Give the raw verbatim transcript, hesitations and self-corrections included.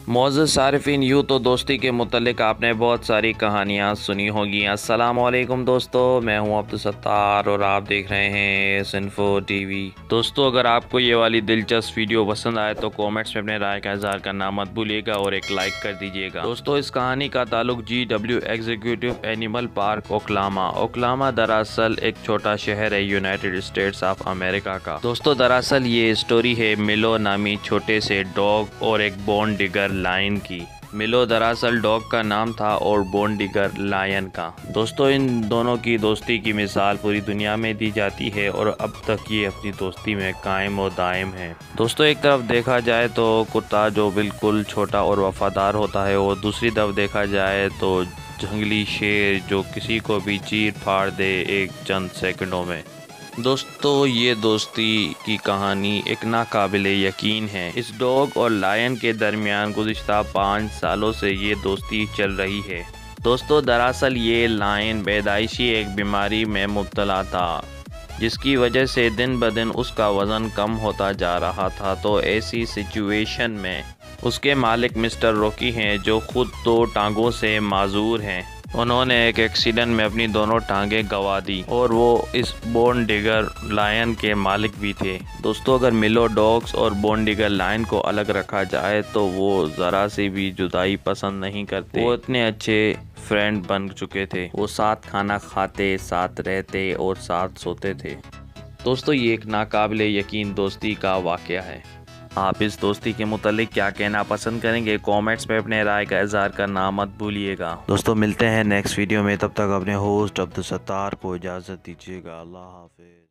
معزز صارفین، یوں تو دوستی کے متعلق آپ نے بہت ساری کہانیاں سنی ہوگی۔ السلام علیکم دوستو، میں ہوں عبدالستار اور آپ دیکھ رہے ہیں سنفو ٹی وی۔ دوستو اگر آپ کو یہ والی دلچسپ ویڈیو پسند آئے تو کومنٹس میں اپنے رائے کا اظہار کرنا مت بھولیے گا اور ایک لائک کر دیجیے گا۔ دوستو اس کہانی کا تعلق G W executive animal park Oklahoma Oklahoma دراصل ایک چھوٹا شہر ہے یونائٹڈ اسٹیٹس آف امریکہ کا۔ دوستو دراصل یہ اسٹوری ہے ملو نامی چھوٹے سے ڈاگ اور ایک بون ڈگر لائن کی۔ ملو دراصل ڈاگ کا نام تھا اور بون ڈگر لائن کا۔ دوستو ان دونوں کی دوستی کی مثال پوری دنیا میں دی جاتی ہے اور اب تک یہ اپنی دوستی میں قائم و دائم ہے۔ دوستو ایک طرف دیکھا جائے تو کتا جو بالکل چھوٹا اور وفادار ہوتا ہے اور دوسری طرف دیکھا جائے تو جنگلی شیر جو کسی کو بھی چیر پھاڑ دے ایک چند سیکنڈوں میں۔ دوستو یہ دوستی کی کہانی ایک ناقابل یقین ہے۔ اس ڈاگ اور لائن کے درمیان گزشتہ پانچ سالوں سے یہ دوستی چل رہی ہے۔ دوستو دراصل یہ لائن پیدائشی ایک بیماری میں مبتلا تھا جس کی وجہ سے دن بدن اس کا وزن کم ہوتا جا رہا تھا، تو ایسی سچویشن میں اس کے مالک مسٹر روکی ہیں جو خود دو ٹانگوں سے معذور ہیں۔ انہوں نے ایک ایکسیڈنٹ میں اپنی دونوں ٹانگیں گنوا دی اور وہ اس بون ڈگر لائن کے مالک بھی تھے۔ دوستو اگر ملو ڈاگس اور بون ڈگر لائن کو الگ رکھا جائے تو وہ ذرا سی بھی جدائی پسند نہیں کرتے۔ وہ اتنے اچھے فرینڈ بن چکے تھے، وہ ساتھ کھانا کھاتے، ساتھ رہتے اور ساتھ سوتے تھے۔ دوستو یہ ایک ناقابل یقین دوستی کا واقعہ ہے۔ آپ اس دوستی کے متعلق کیا کہنا پسند کریں گے؟ کومنٹس میں اپنے رائے کا اظہار کرنا مت بھولیے گا۔ دوستو ملتے ہیں نیکسٹ ویڈیو میں، تب تک اپنے ہوسٹ عبدالستار کو اجازت دیجیے گا۔ اللہ حافظ۔